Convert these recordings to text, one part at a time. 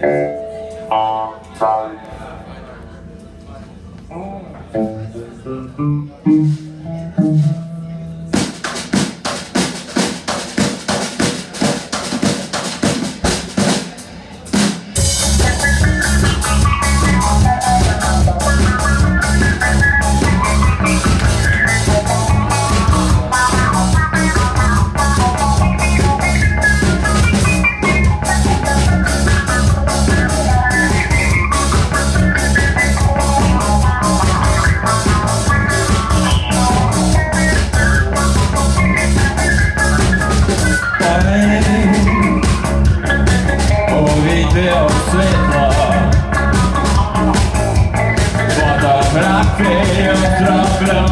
Фотографію зроблю,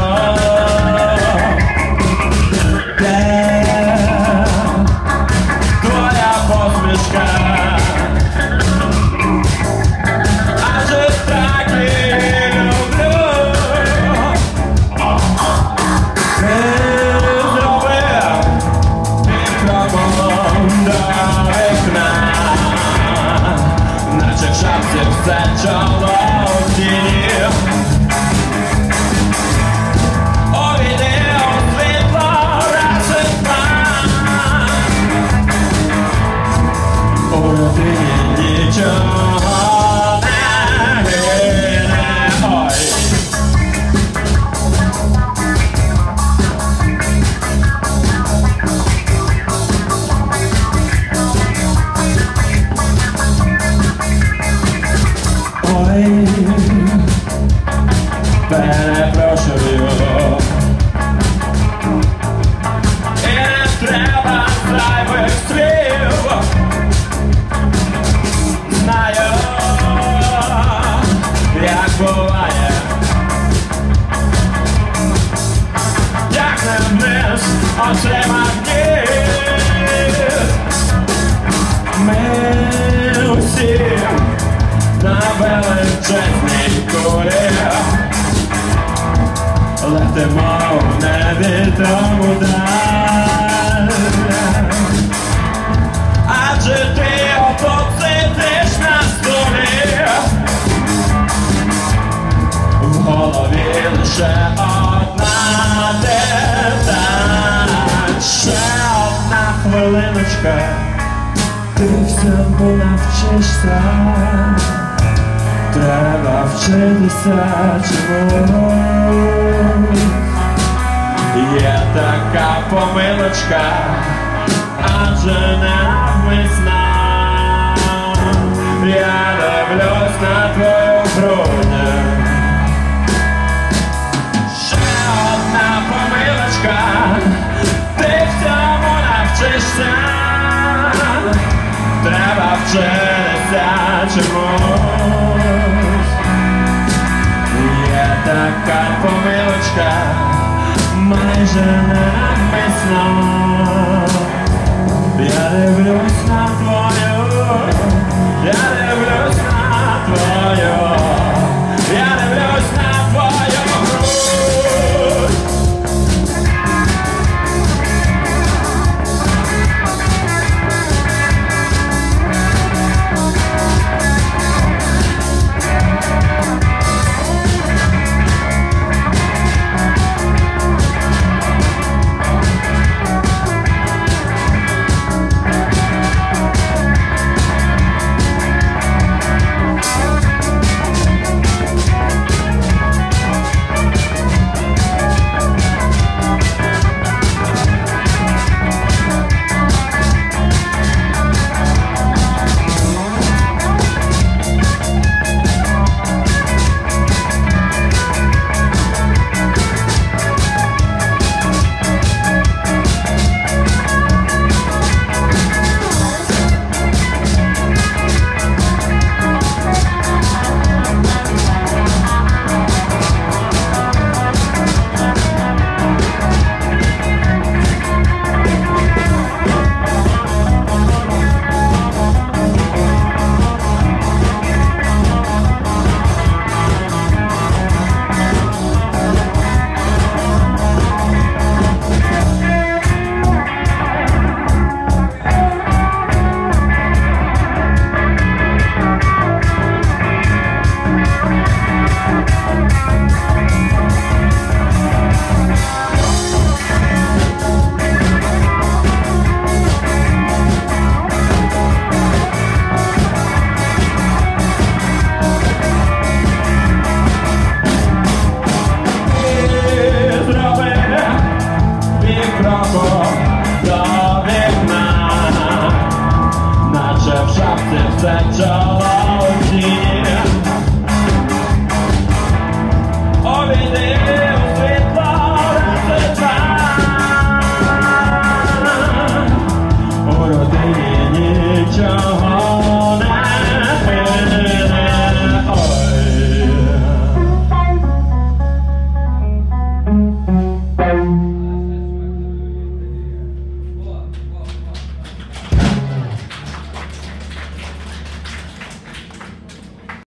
де твоя посмішка, адже так і люблю. Ти зробив під кроком до вікна, наче в шапці все чоло в тіні. Нічого не гине, ой. Ой, перепрошую, і не треба зайвих слів. Знаю, як буває, як не вниз очима вниз. Ми усі на величезній кулі летимо в невідому даль. Адже ти отут сидиш на столі, в голові лише одна деталь. Ще одна хвилиночка, ти всьому навчишся. Треба вчитися чомусь. Є така помилочка, адже навмисна. Я дивлюсь на твою грудь. Ще одна помилочка, ти всьому навчишся. Треба вчитися чомусь. Є така помилочка, майже навмисна.